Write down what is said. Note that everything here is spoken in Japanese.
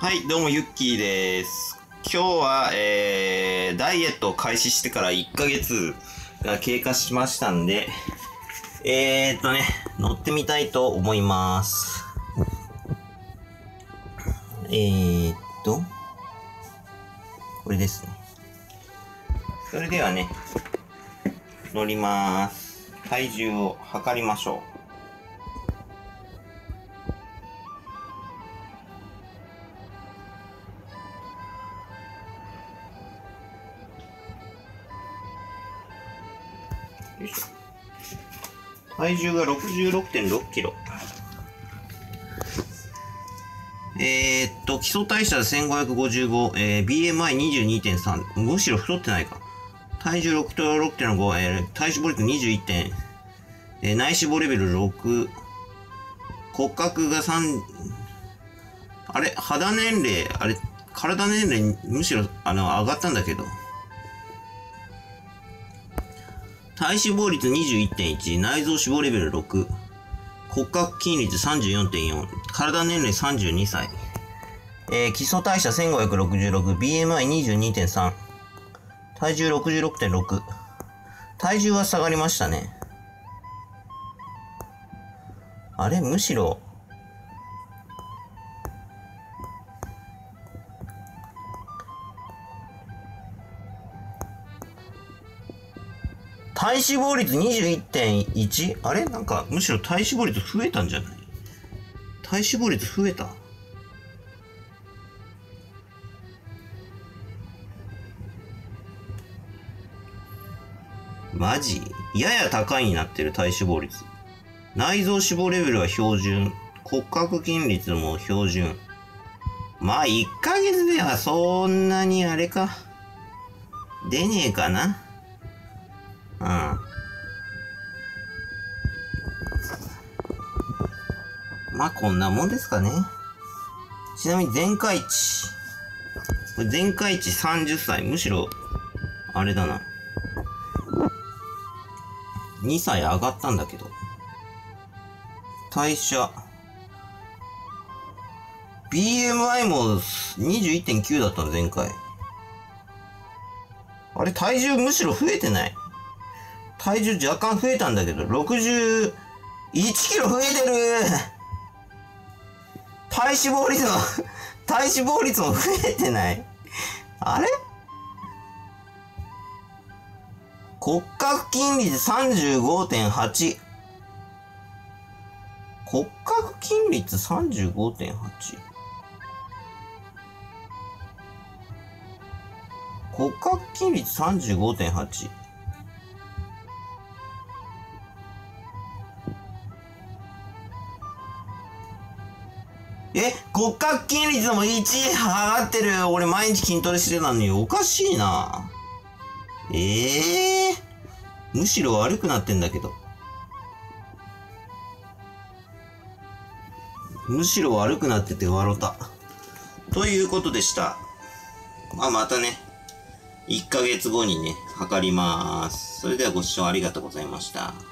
はい、どうも、ゆっきーです。今日は、ダイエットを開始してから1ヶ月が経過しましたんで、乗ってみたいと思います。これですね。それではね、乗ります。体重を測りましょう。よいしょ。体重が 66.6 キロ。基礎代謝で1555、BMI22.3、むしろ太ってないか。体重6キロ 6.5、体脂肪率21点、内脂肪レベル6、骨格が3、あれ、肌年齢、あれ、体年齢、むしろ、上がったんだけど。体脂肪率 21.1、内臓脂肪レベル6、骨格筋率 34.4、体年齢32歳。基礎代謝1566、BMI22.3、体重 66.6。体重は下がりましたね。あれ、むしろ、体脂肪率 21.1？ あれなんか、むしろ体脂肪率増えたんじゃない？体脂肪率増えた？マジ？やや高いになってる体脂肪率。内臓脂肪レベルは標準。骨格筋率も標準。まあ、1ヶ月ではそんなにあれか。出ねえかな。うん。まあ、こんなもんですかね。ちなみに全開値。これ全開値30歳。むしろ、あれだな。2歳上がったんだけど。代謝。BMI も 21.9 だったの、前回。あれ、体重むしろ増えてない。体重若干増えたんだけど、61キロ増えてる。体脂肪率も増えてない。あれ？骨格筋率 35.8。骨格筋率 35.8。骨格筋率 35.8。骨格筋率も1上がってる。俺毎日筋トレしてたのにおかしいな。むしろ悪くなってんだけど。むしろ悪くなってて笑った。ということでした。またね、1ヶ月後にね、測ります。それではご視聴ありがとうございました。